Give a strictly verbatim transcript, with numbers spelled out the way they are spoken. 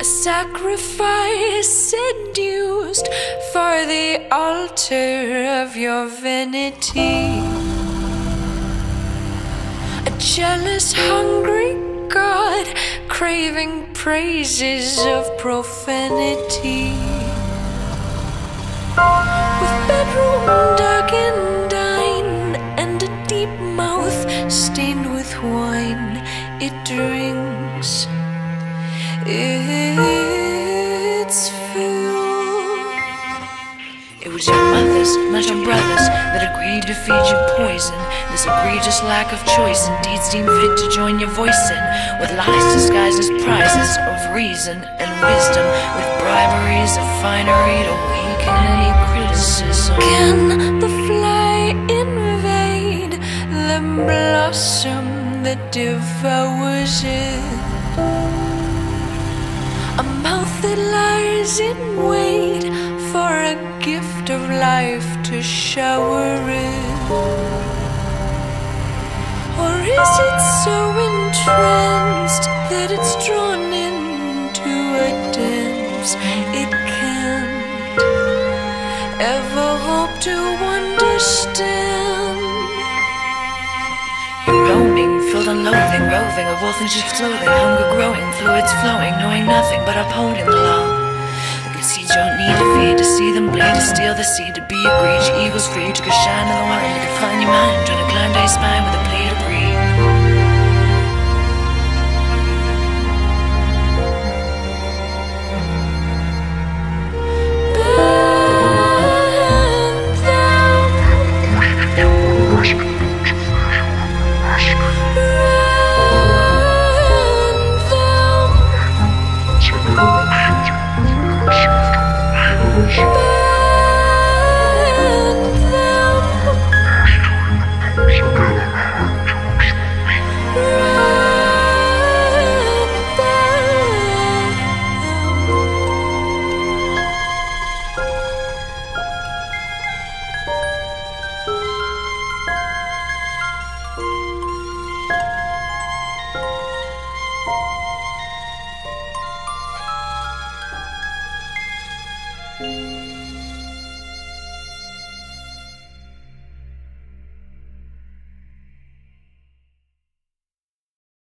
a sacrifice seduced for the altar of your vanity. A jealous, hungry God, craving praises of profanity. With bedroom dark and dine, and a deep mouth stained with wine, it drinks its fill. It was your mothers, not your brothers, that agreed to feed you poison. This egregious lack of choice indeed seemed fit to join your voice in, with lies disguised as prizes of reason and wisdom, with briberies of finery to weaken any criticism. Can the fly invade the blossom that devours it? A mouth that lies in wait for a gift of life to shower it. Or is it so entranced that it's drawn into a dance it can't ever hope to understand? You're roaming, filled on loathing, roving, a wolf in sheep's clothing, hunger growing, fluids flowing, knowing nothing but upholding the law. The good seeds you don't need to feed, to see them bleed, to steal the seed, to be a greed. Your ego's free, took a shine in the wine, you could find your mind, trying to climb down your spine with a plate of